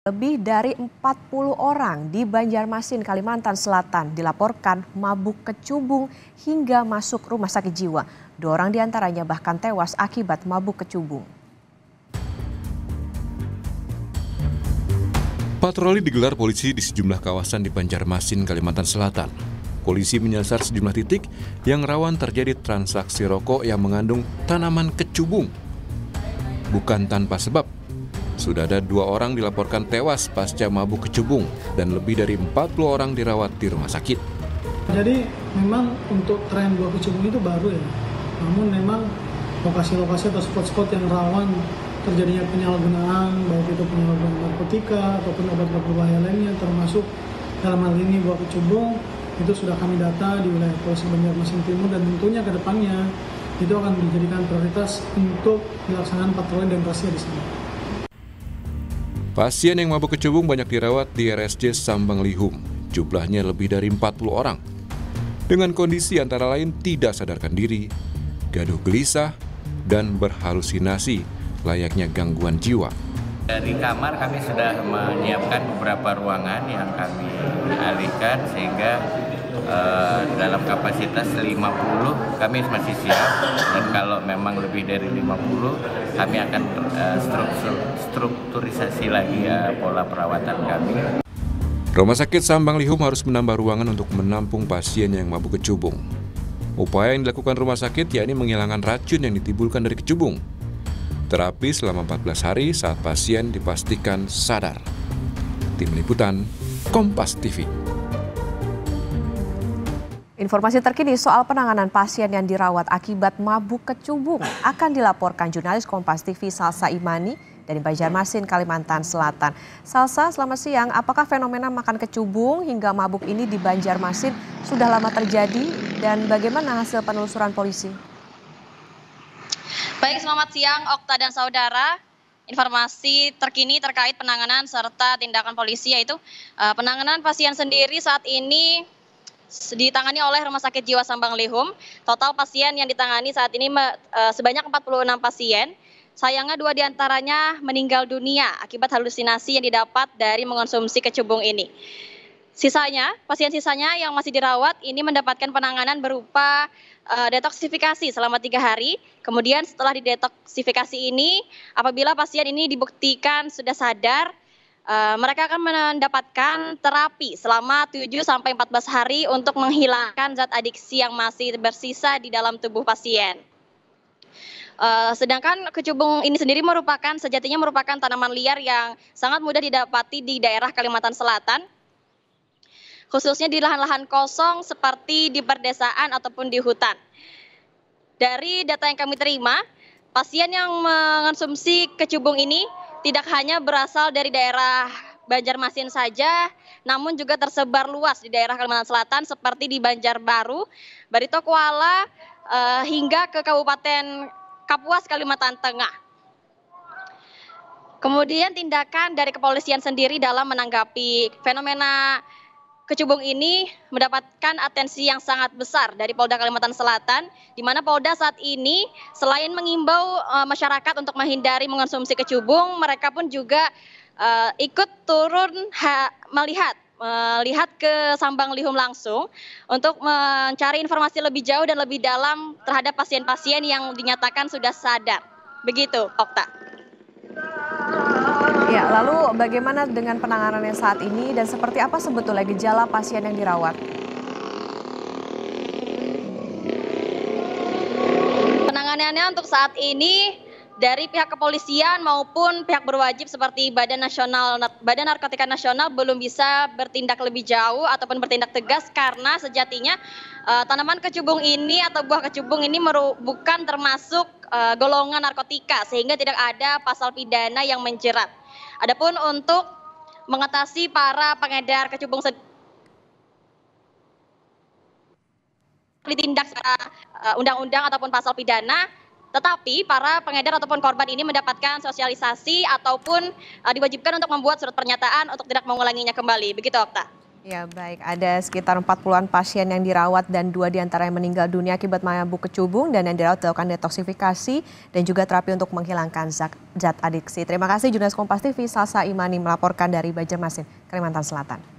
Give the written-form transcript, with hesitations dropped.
Lebih dari 40 orang di Banjarmasin, Kalimantan Selatan dilaporkan mabuk kecubung hingga masuk rumah sakit jiwa. 2 orang diantaranya bahkan tewas akibat mabuk kecubung. Patroli digelar polisi di sejumlah kawasan di Banjarmasin, Kalimantan Selatan. Polisi menyasar sejumlah titik yang rawan terjadi transaksi rokok yang mengandung tanaman kecubung. Bukan tanpa sebab, sudah ada 2 orang dilaporkan tewas pasca mabuk kecubung dan lebih dari 40 orang dirawat di rumah sakit. Jadi memang untuk tren buah kecubung itu baru ya, namun memang lokasi-lokasi atau spot-spot yang rawan terjadinya penyalahgunaan, baik itu penyalahgunaan narkotika ataupun obat-obat berbahaya lainnya, termasuk dalam hal ini buah kecubung, itu sudah kami data di wilayah Polres Banjarmasin Timur, dan tentunya ke depannya itu akan dijadikan prioritas untuk pelaksanaan patroli dan razia di sana. Pasien yang mabuk kecubung banyak dirawat di RSJ Sambang Lihum, jumlahnya lebih dari 40 orang. Dengan kondisi antara lain tidak sadarkan diri, gaduh gelisah, dan berhalusinasi layaknya gangguan jiwa. Dari kamar kami sudah menyiapkan beberapa ruangan yang kami alihkan sehingga dalam kapasitas 50 kami masih siap, dan kalau memang lebih dari 50 kami akan strukturisasi lagi pola perawatan kami. Rumah sakit Sambang Lihum harus menambah ruangan untuk menampung pasien yang mabuk kecubung. Upaya yang dilakukan rumah sakit yakni menghilangkan racun yang ditimbulkan dari kecubung. Terapi selama 14 hari saat pasien dipastikan sadar. Tim Liputan, Kompas TV. Informasi terkini soal penanganan pasien yang dirawat akibat mabuk kecubung akan dilaporkan jurnalis Kompas TV Salsa Imani dari Banjarmasin, Kalimantan Selatan. Salsa, selamat siang. Apakah fenomena makan kecubung hingga mabuk ini di Banjarmasin sudah lama terjadi dan bagaimana hasil penelusuran polisi? Baik, selamat siang Okta dan saudara. Informasi terkini terkait penanganan serta tindakan polisi, yaitu penanganan pasien sendiri saat ini ditangani oleh Rumah Sakit Jiwa Sambang Lihum. Total pasien yang ditangani saat ini sebanyak 46 pasien. Sayangnya 2 diantaranya meninggal dunia akibat halusinasi yang didapat dari mengonsumsi kecubung ini. Pasien sisanya yang masih dirawat ini mendapatkan penanganan berupa detoksifikasi selama 3 hari. Kemudian setelah didetoksifikasi ini, apabila pasien ini dibuktikan sudah sadar, mereka akan mendapatkan terapi selama 7-14 hari untuk menghilangkan zat adiksi yang masih bersisa di dalam tubuh pasien. Sedangkan kecubung ini sendiri sejatinya merupakan tanaman liar yang sangat mudah didapati di daerah Kalimantan Selatan, khususnya di lahan-lahan kosong seperti di perdesaan ataupun di hutan. Dari data yang kami terima, pasien yang mengonsumsi kecubung ini tidak hanya berasal dari daerah Banjarmasin saja, namun juga tersebar luas di daerah Kalimantan Selatan seperti di Banjarbaru, Barito Kuala, hingga ke Kabupaten Kapuas, Kalimantan Tengah. Kemudian tindakan dari kepolisian sendiri dalam menanggapi fenomena kecubung ini mendapatkan atensi yang sangat besar dari Polda Kalimantan Selatan, di mana Polda saat ini selain mengimbau masyarakat untuk menghindari mengonsumsi kecubung, mereka pun juga ikut turun melihat ke Sambang Lihum langsung untuk mencari informasi lebih jauh dan lebih dalam terhadap pasien-pasien yang dinyatakan sudah sadar. Begitu, Okta. Ya, lalu bagaimana dengan penanganannya saat ini dan seperti apa sebetulnya gejala pasien yang dirawat? Penanganannya untuk saat ini dari pihak kepolisian maupun pihak berwajib seperti Badan Narkotika Nasional belum bisa bertindak lebih jauh ataupun bertindak tegas karena sejatinya tanaman kecubung ini atau buah kecubung ini bukan termasuk golongan narkotika sehingga tidak ada pasal pidana yang menjerat. Adapun untuk mengatasi para pengedar kecubung ditindak secara undang-undang ataupun pasal pidana, tetapi para pengedar ataupun korban ini mendapatkan sosialisasi ataupun diwajibkan untuk membuat surat pernyataan untuk tidak mengulanginya kembali. Begitu, Okta. Ya baik, ada sekitar 40-an pasien yang dirawat dan 2 diantaranya meninggal dunia akibat mabuk kecubung dan yang dirawat dilakukan detoksifikasi dan juga terapi untuk menghilangkan zat adiksi. Terima kasih jurnalis Kompas TV Salsa Imani melaporkan dari Banjarmasin, Kalimantan Selatan.